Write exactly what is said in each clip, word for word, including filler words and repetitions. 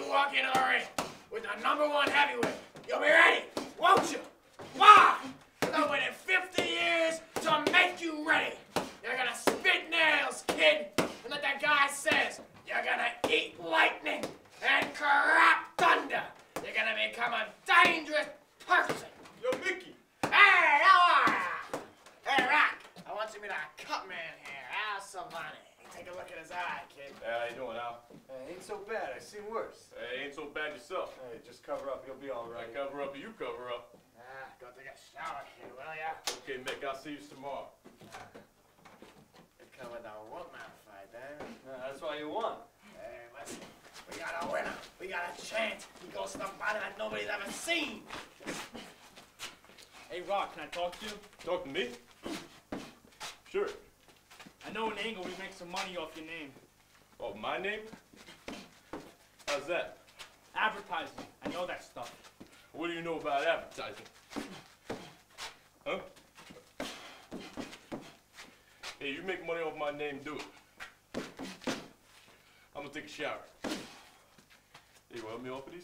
walk into the ring with the number one heavyweight. You'll be ready, won't you? Why? I've waited fifty years to make you ready. You're gonna spit nails, kid, and like that guy says, you're gonna eat lightning and crap thunder. You're gonna become a dangerous person. Yo, Mickey. Hey, how are ya? Hey, Rock, I want you to meet our cut man here, Al Silvani. Take a look at his eye, kid. Hey, how you doing, Al? Hey, ain't so bad. I seen worse. Hey, ain't so bad yourself. Hey, just cover up. You'll be all I right. cover up, you cover up. Ah, go take a shower, kid, will ya? Okay, Mick, I'll see you tomorrow. You come with a Wolfman fight, eh? Yeah, that's why you won. Hey, listen, we got a winner. We got a chance. He goes to the bottom that nobody's ever seen. Hey, Rock, can I talk to you? Talk to me? Sure. I know an angle we make some money off your name. Oh, my name? How's that? Advertising. I know that stuff. What do you know about advertising? Huh? Hey, you make money off my name, do it. I'm gonna take a shower. Hey, you want me off of these?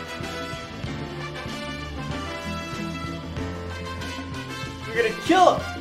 You're gonna kill him!